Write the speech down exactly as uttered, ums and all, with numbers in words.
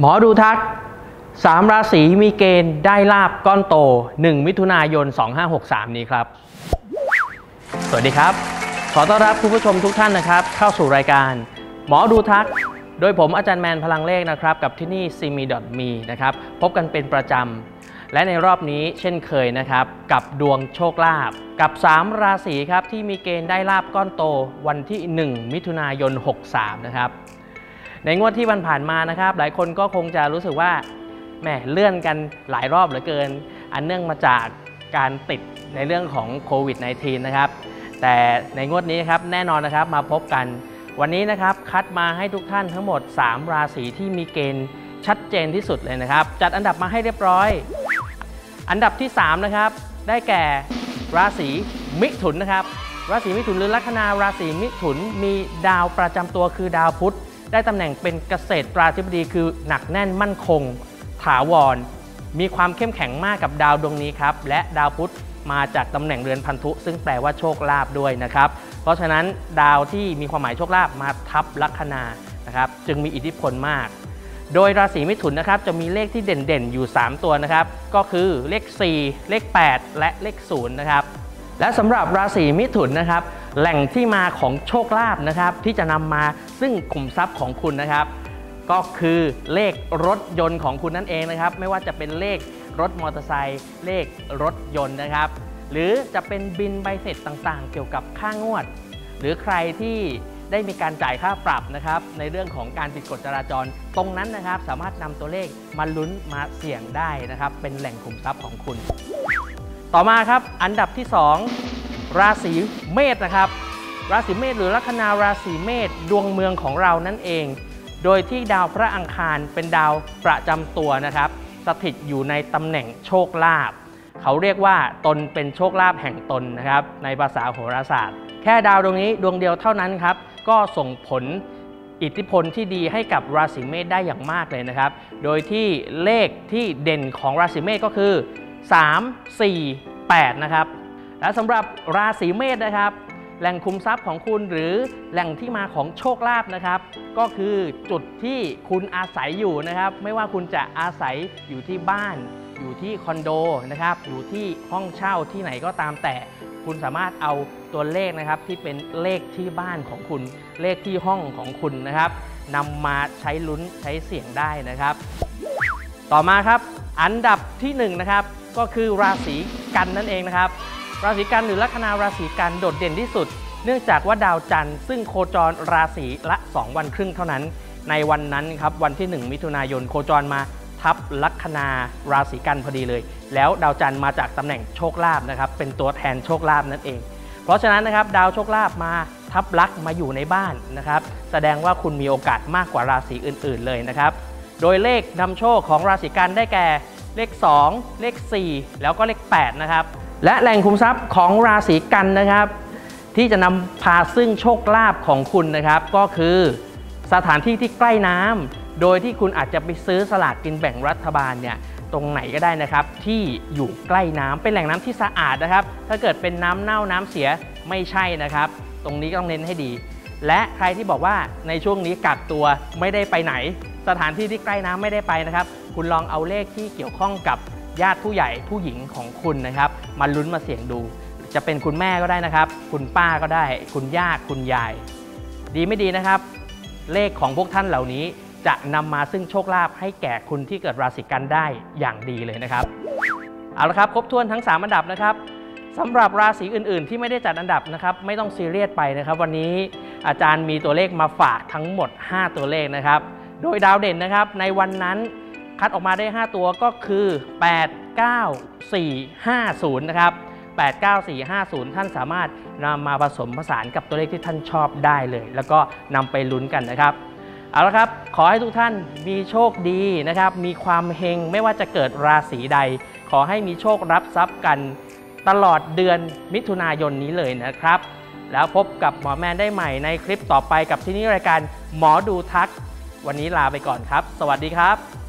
หมอดูทักสามราศีมีเกณฑ์ได้ลาภก้อนโตหนึ่งมิถุนายนสองห้าหกสามนี้ครับสวัสดีครับขอต้อนรับคุณผู้ชมทุกท่านนะครับเข้าสู่รายการหมอดูทักโดยผมอาจารย์แมนพลังเลขนะครับกับที่นี่ ซี เอ็ม อี ดอท มี นะครับพบกันเป็นประจำและในรอบนี้เช่นเคยนะครับกับดวงโชคลาภกับสามราศีครับที่มีเกณฑ์ได้ลาภก้อนโตวันที่หนึ่งมิถุนายนหกสามนะครับในงวดที่วันผ่านมานะครับหลายคนก็คงจะรู้สึกว่าแหมเลื่อนกันหลายรอบเหลือเกินอันเนื่องมาจากการติดในเรื่องของโควิด สิบเก้า นะครับแต่ในงวดนี้ครับแน่นอนนะครับมาพบกันวันนี้นะครับคัดมาให้ทุกท่านทั้งหมดสามราศีที่มีเกณฑ์ชัดเจนที่สุดเลยนะครับจัดอันดับมาให้เรียบร้อยอันดับที่สามนะครับได้แก่ราศีมิถุนนะครับราศีมิถุนหรือลัคนาราศีมิถุนมีดาวประจำตัวคือดาวพุธได้ตำแหน่งเป็นเกษตราธิบดีคือหนักแน่นมั่นคงถาวรมีความเข้มแข็งมากกับดาวดวงนี้ครับและดาวพุธมาจากตำแหน่งเรือนพันธุซึ่งแปลว่าโชคลาภด้วยนะครับเพราะฉะนั้นดาวที่มีความหมายโชคลาภมาทับลัคนานะครับจึงมีอิทธิพลมากโดยราศีมิถุนนะครับจะมีเลขที่เด่นๆอยู่สามตัวนะครับก็คือเลขสี่เลขแปดและเลขศูนย์นะครับและสำหรับราศีมิถุนนะครับแหล่งที่มาของโชคลาภนะครับที่จะนำมาซึ่งขุมทรัพย์ของคุณนะครับก็คือเลขรถยนต์ของคุณนั่นเองนะครับไม่ว่าจะเป็นเลขรถมอเตอร์ไซค์เลขรถยนต์นะครับหรือจะเป็นบินใบเสร็จต่างๆเกี่ยวกับค่างวดหรือใครที่ได้มีการจ่ายค่าปรับนะครับในเรื่องของการผิดกฎจราจรตรงนั้นนะครับสามารถนำตัวเลขมาลุ้นมาเสี่ยงได้นะครับเป็นแหล่งขุมทรัพย์ของคุณต่อมาครับอันดับที่สองราศีเมษนะครับราศีเมษหรือลัคนาราศีเมษดวงเมืองของเรานั่นเองโดยที่ดาวพระอังคารเป็นดาวประจำตัวนะครับสถิตอยู่ในตำแหน่งโชคลาภเขาเรียกว่าตนเป็นโชคลาภแห่งตนนะครับในภาษาโหราศาสตร์แค่ดาวดวงนี้ดวงเดียวเท่านั้นครับก็ส่งผลอิทธิพลที่ดีให้กับราศีเมษได้อย่างมากเลยนะครับโดยที่เลขที่เด่นของราศีเมษก็คือสาม สี่ แปดนะครับและสำหรับราศีเมษนะครับแหล่งคุมทรัพย์ของคุณหรือแหล่งที่มาของโชคลาภนะครับก็คือจุดที่คุณอาศัยอยู่นะครับไม่ว่าคุณจะอาศัยอยู่ที่บ้านอยู่ที่คอนโดนะครับอยู่ที่ห้องเช่าที่ไหนก็ตามแต่คุณสามารถเอาตัวเลขนะครับที่เป็นเลขที่บ้านของคุณเลขที่ห้องของคุณนะครับนำมาใช้ลุ้นใช้เสี่ยงได้นะครับต่อมาครับอันดับที่หนึ่งนะครับก็คือราศีกันนั่นเองนะครับราศีกันหรือลัคนาราศีกันโดดเด่นที่สุดเนื่องจากว่าดาวจันทร์ซึ่งโคจรราศีละสองวันครึ่งเท่านั้นในวันนั้นครับวันที่หนึ่งมิถุนายนโคจรมาทับลัคนาราศีกันพอดีเลยแล้วดาวจันทร์มาจากตำแหน่งโชคลาภนะครับเป็นตัวแทนโชคลาภนั่นเองเพราะฉะนั้นนะครับดาวโชคลาภมาทับลักมาอยู่ในบ้านนะครับแสดงว่าคุณมีโอกาสมากกว่าราศีอื่นๆเลยนะครับโดยเลขนำโชคของราศีกันได้แก่เลขสองเลขสี่แล้วก็เลขแปดนะครับและแหล่งคุมทรัพย์ของราศีกันนะครับที่จะนำพาซึ่งโชคลาภของคุณนะครับก็คือสถานที่ที่ใกล้น้ำโดยที่คุณอาจจะไปซื้อสลากกินแบ่งรัฐบาลเนี่ยตรงไหนก็ได้นะครับที่อยู่ใกล้น้ำเป็นแหล่งน้ำที่สะอาดนะครับถ้าเกิดเป็นน้ำเน่าน้ำเสียไม่ใช่นะครับตรงนี้ต้องเน้นให้ดีและใครที่บอกว่าในช่วงนี้กักตัวไม่ได้ไปไหนสถานที่ที่ใกล้น้ำไม่ได้ไปนะครับคุณลองเอาเลขที่เกี่ยวข้องกับญาติผู้ใหญ่ผู้หญิงของคุณนะครับมาลุ้นมาเสี่ยงดูจะเป็นคุณแม่ก็ได้นะครับคุณป้าก็ได้คุณย่าคุณยายดีไม่ดีนะครับเลขของพวกท่านเหล่านี้จะนำมาซึ่งโชคลาภให้แก่คุณที่เกิดราศีกันได้อย่างดีเลยนะครับเอาละครับครบถ้วนทั้งสามอันดับนะครับสำหรับราศีอื่นๆที่ไม่ได้จัดอันดับนะครับไม่ต้องซีเรียสไปนะครับวันนี้อาจารย์มีตัวเลขมาฝากทั้งหมดห้าตัวเลขนะครับโดยดาวเด่นนะครับในวันนั้นคัดออกมาได้ห้าตัวก็คือแปด เก้า สี่ ห้า ศูนย์นะครับแปด เก้า สี่ ห้า ศูนย์ท่านสามารถนำมาผสมผสานกับตัวเลขที่ท่านชอบได้เลยแล้วก็นำไปลุ้นกันนะครับเอาละครับขอให้ทุกท่านมีโชคดีนะครับมีความเฮงไม่ว่าจะเกิดราศีใดขอให้มีโชครับทรัพย์กันตลอดเดือนมิถุนายนนี้เลยนะครับแล้วพบกับหมอแมนได้ใหม่ในคลิปต่อไปกับที่นี่รายการหมอดูทักวันนี้ลาไปก่อนครับสวัสดีครับ